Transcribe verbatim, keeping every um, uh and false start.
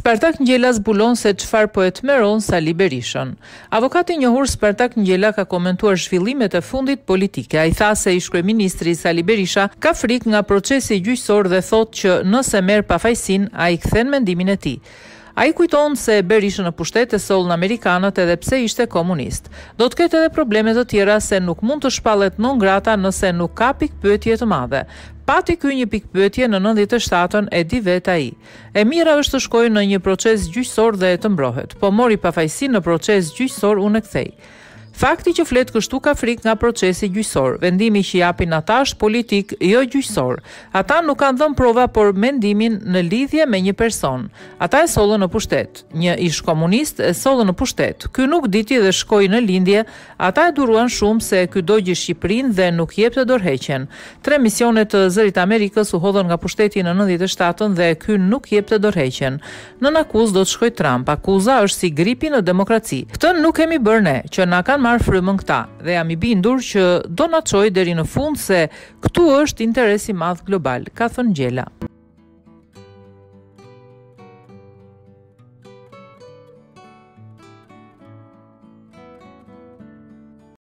Spartak Ngjela zbulon se çfarë po e tmeron Sali Berishën. Avokati i njohur Spartak Ngjela ka komentuar zhvillimet e fundit politike. Ai tha se ish-kryeministri Sali Berisha ka frikë nga procesi gjyqësor dhe thotë që nëse merr pafajësinë, ai kthen mendimin e tij. Ai kujton se Berisha në pushtet e sollën amerikanët edhe pse ishte komunist. Do të ketë edhe probleme të tjera se nuk mund të shpallet non grata nëse nuk ka pikpyetje të madhe. Pati ky një pikpyetje në nëntëdhjetë e shtatën e di vetë ai. E mira është të shkojë në një proces gjyqësor dhe të mbrohet, po mori pafajësi në proces gjyqësor unë e kthej. Fakti që flet kështu ka frikë nga procesi gjyqësor. Vendimi që japin ata është politik, jo gjyqësor. Ata nuk kanë dhënë prova por mendimin në lidhje me një person. Ata e sollën në pushtet. Një ish komunist e sollën në pushtet. Ky nuk diti dhe shkoi në lindje. Ata e duruan shumë se ky dogji Shqipërinë dhe nuk jepte dorëheqjen. Tre misione të Zërit Amerikës u hodhën nga pushteti në nëntëdhjetë e shtatën dhe ky nuk jepte dorëheqjen. Nën akuzë do të shkojë Trump. Akuza është si gripi në demokraci. Këtë nuk kemi bërë ne, që na kanë marrë frymën këta, dhe jam i bindur që do na çojë deri në fund se këtu është interesi i madh global, ka thënë Ngjela.